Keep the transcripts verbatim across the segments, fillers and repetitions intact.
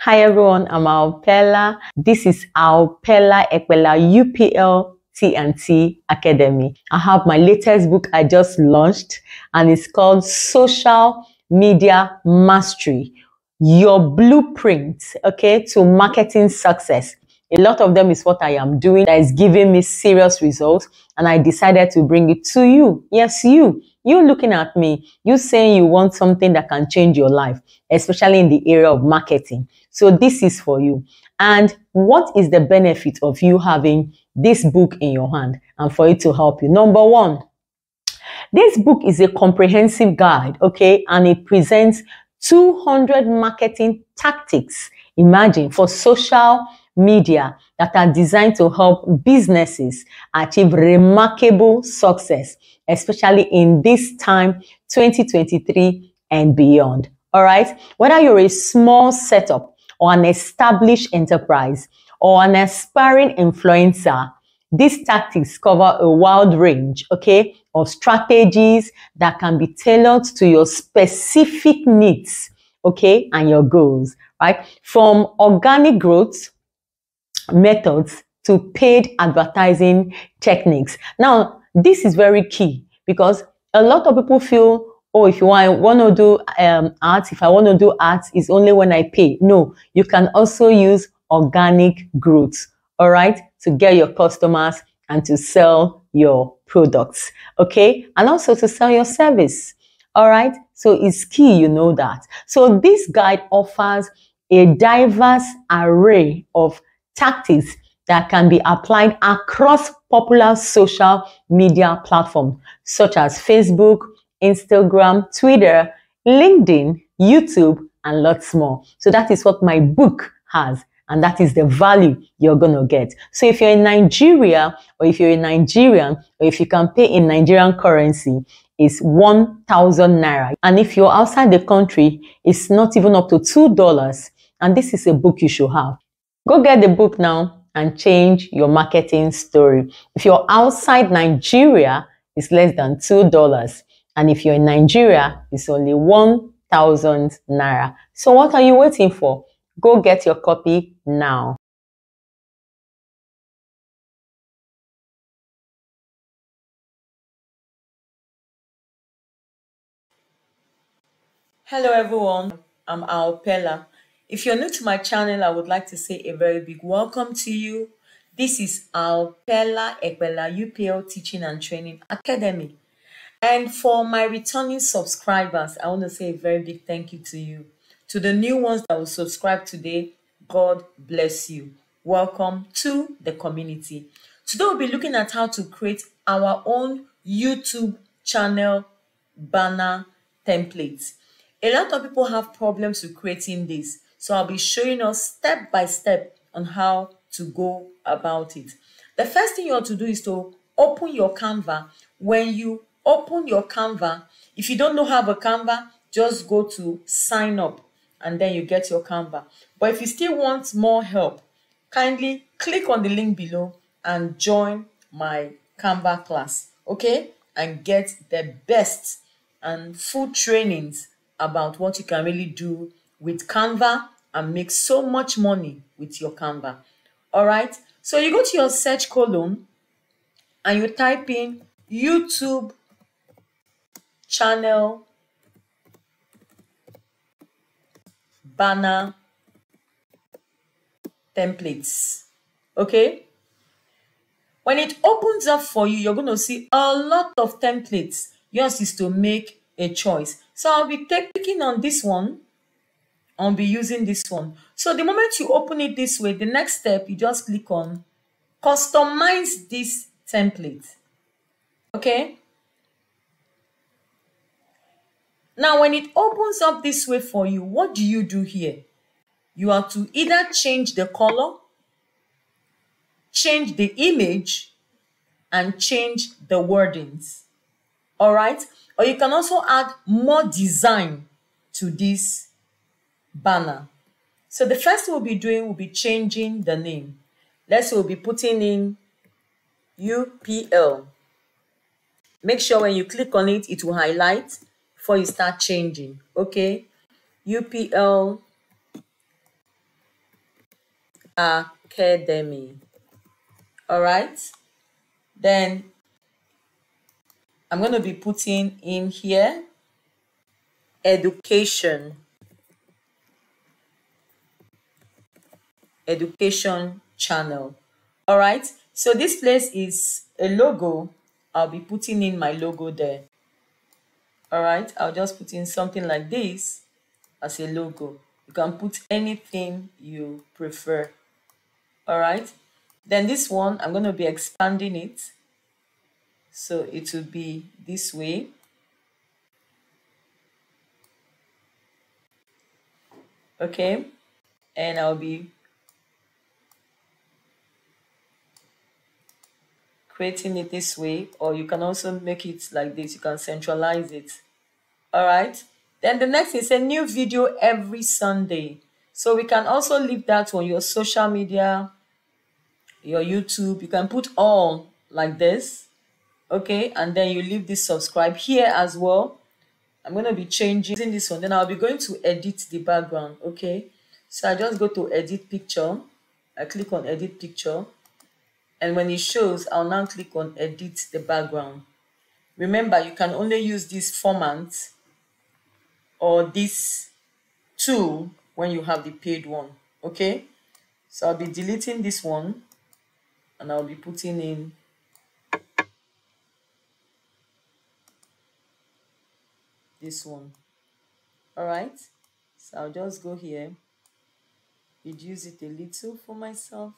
Hi everyone, I'm Alpela. This is Alpela Ekpela U P L T and T Academy. I have my latest book I just launched and it's called Social Media Mastery, your blueprint, okay, to marketing success. A lot of them is what I am doing that is giving me serious results, and I decided to bring it to you. Yes, you. You looking at me, you saying you want something that can change your life, especially in the area of marketing. So this is for you. And what is the benefit of you having this book in your hand and for it to help you? Number one, this book is a comprehensive guide, okay, and it presents two hundred marketing tactics, imagine, for social media that are designed to help businesses achieve remarkable success, especially in this time, twenty twenty-three and beyond. All right, whether you're a small setup or an established enterprise or an aspiring influencer, these tactics cover a wide range, okay, of strategies that can be tailored to your specific needs, okay, and your goals, right? From organic growth methods to paid advertising techniques. Now, this is very key because a lot of people feel, oh, if you want, want to do um, art, if I want to do art, it's only when I pay. No, you can also use organic growth, all right, to get your customers and to sell your products, okay, and also to sell your service, all right. So it's key, you know that. So this guide offers a diverse array of tactics that can be applied across popular social media platforms such as Facebook, Instagram, Twitter, LinkedIn, YouTube, and lots more. So that is what my book has, and that is the value you're going to get. So if you're in Nigeria, or if you're a Nigerian, or if you can pay in Nigerian currency, it's one thousand naira. And if you're outside the country, it's not even up to two dollars. And this is a book you should have. Go get the book now and change your marketing story. If you're outside Nigeria, it's less than two dollars. And if you're in Nigeria, it's only one thousand naira. So what are you waiting for? Go get your copy now. Hello everyone, I'm Alpela. If you're new to my channel, I would like to say a very big welcome to you. This is Alpela Ekpela U P L Teaching and Training Academy. And for my returning subscribers, I want to say a very big thank you to you. To the new ones that will subscribe today, God bless you. Welcome to the community. Today we'll be looking at how to create our own YouTube channel banner templates. A lot of people have problems with creating this, so I'll be showing us step by step on how to go about it. The first thing you ought to do is to open your Canva. When you open your Canva, if you don't know how to have a Canva, just go to sign up and then you get your Canva. But if you still want more help, kindly click on the link below and join my Canva class, okay? And get the best and full trainings about what you can really do with Canva and make so much money with your Canva. All right, so you go to your search column and you type in YouTube channel banner templates. Okay, when it opens up for you, you're going to see a lot of templates. Yours is to make a choice. So I'll be taking on this one. I'll be using this one. So the moment you open it this way, the next step, you just click on customize this template. Okay. Now, when it opens up this way for you, what do you do here? You have to either change the color, change the image, and change the wordings. All right. Or you can also add more design to this banner. So the first thing we'll be doing will be changing the name. Let's say we'll be putting in U P L. Make sure when you click on it, it will highlight before you start changing. Okay, U P L Academy. All right. Then I'm going to be putting in here education. Education channel. All right. So this place is a logo. I'll be putting in my logo there. All right. I'll just put in something like this as a logo. You can put anything you prefer. All right. Then this one, I'm going to be expanding it. So it will be this way. Okay. And I'll be creating it this way, or you can also make it like this. You can centralize it. All right. Then the next is a new video every Sunday. So we can also leave that on your social media, your YouTube. You can put all like this. Okay. And then you leave this subscribe here as well. I'm going to be changing this one. Then I'll be going to edit the background. Okay. So I just go to edit picture. I click on edit picture. And when it shows, I'll now click on edit the background. Remember, you can only use this format or this tool when you have the paid one. Okay. So I'll be deleting this one and I'll be putting in this one. All right. So I'll just go here, reduce it a little for myself.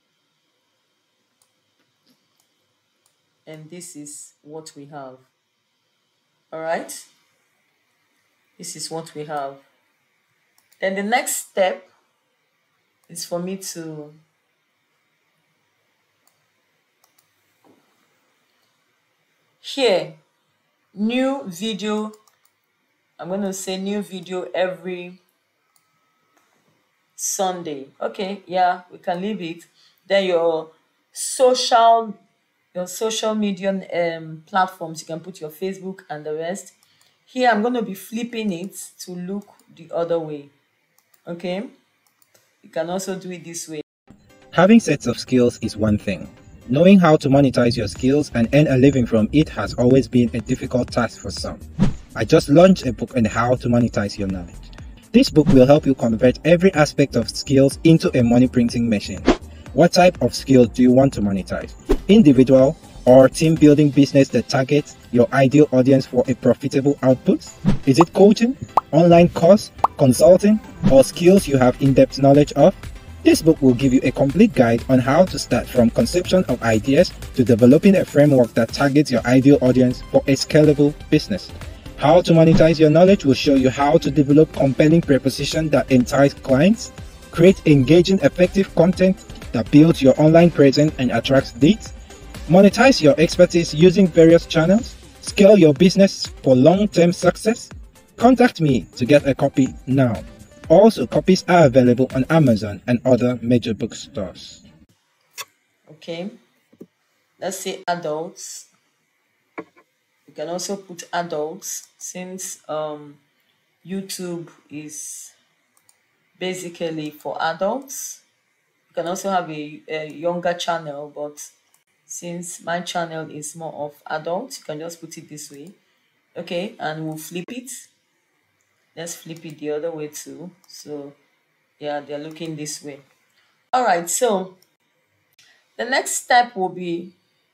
And this is what we have. All right. This is what we have. Then the next step is for me to here, new video. I'm going to say new video every Sunday. Okay, yeah, we can leave it. Then your social your social media um, platforms, you can put your Facebook and the rest. Here, I'm going to be flipping it to look the other way. Okay, you can also do it this way. Having sets of skills is one thing. Knowing how to monetize your skills and earn a living from it has always been a difficult task for some. I just launched a book on how to monetize your knowledge. This book will help you convert every aspect of skills into a money printing machine. What type of skills do you want to monetize? Individual or team building business that targets your ideal audience for a profitable output? Is it coaching, online course, consulting, or skills you have in-depth knowledge of? This book will give you a complete guide on how to start from conception of ideas to developing a framework that targets your ideal audience for a scalable business. How to monetize your knowledge will show you how to develop compelling propositions that entice clients, create engaging, effective content that builds your online presence and attracts leads, monetize your expertise using various channels, scale your business for long-term success. Contact me to get a copy now. Also, copies are available on Amazon and other major bookstores. Okay, let's say adults. You can also put adults since um, YouTube is basically for adults. You can also have a, a younger channel, but since my channel is more of adults, you can just put it this way. Okay, and we'll flip it. Let's flip it the other way too. So yeah, they're looking this way. All right, so the next step will be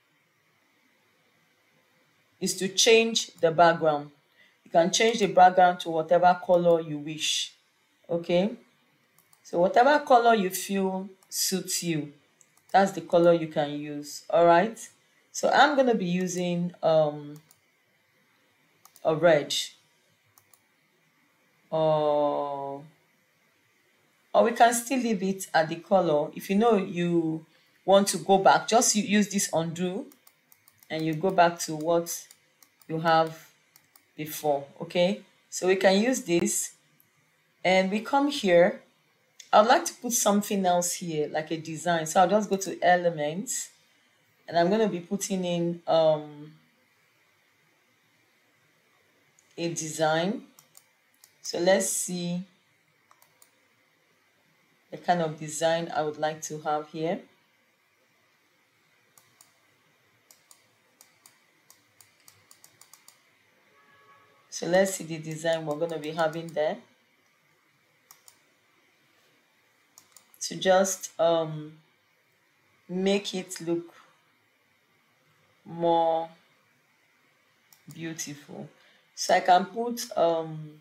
is to change the background. You can change the background to whatever color you wish. Okay, so whatever color you feel suits you, that's the color you can use. All right, so I'm going to be using um a red, or or we can still leave it at the color. If you know you want to go back, just use this undo and you go back to what you have before. Okay, so we can use this and we come here. I'd like to put something else here, like a design. So I'll just go to elements and I'm going to be putting in um a design. So let's see the kind of design I would like to have here. So let's see the design we're going to be having there. To just um, make it look more beautiful. So I can put um,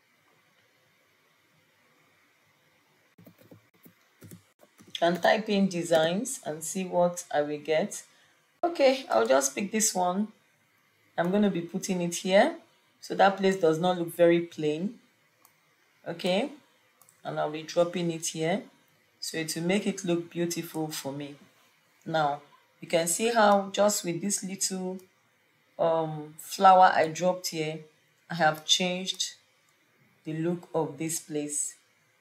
can type in designs and see what I will get. Okay, I'll just pick this one. I'm going to be putting it here, so that place does not look very plain. Okay, and I'll be dropping it here, so it will make it look beautiful for me. Now, you can see how just with this little um, flower I dropped here, I have changed the look of this place.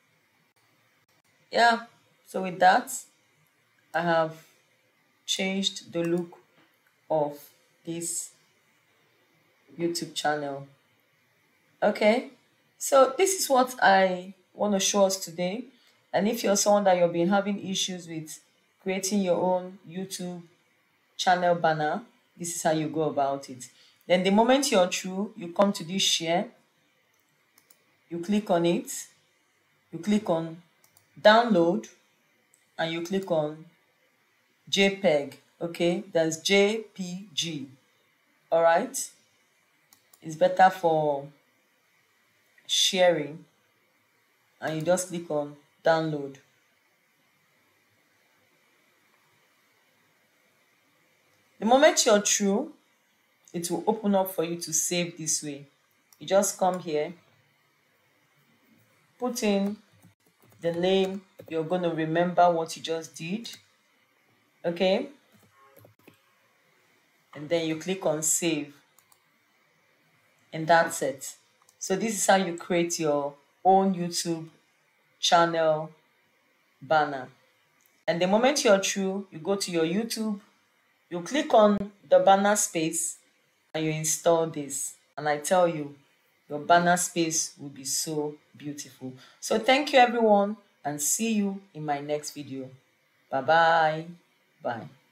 Yeah, so with that, I have changed the look of this YouTube channel. Okay, so this is what I want to show us today. And if you're someone that you've been having issues with creating your own YouTube channel banner, this is how you go about it. Then the moment you're through, you come to this share, you click on it, you click on download, and you click on JPEG. Okay, that's J P G. All right, it's better for sharing, and you just click on download. The moment you're through, it will open up for you to save this way. You just come here, put in the name, you're going to remember what you just did. Okay, and then you click on save, and that's it. So this is how you create your own YouTube channel banner. And the moment you're through, you go to your YouTube, you click on the banner space, and you install this. And I tell you, your banner space will be so beautiful. So thank you everyone, and see you in my next video. Bye bye. Bye.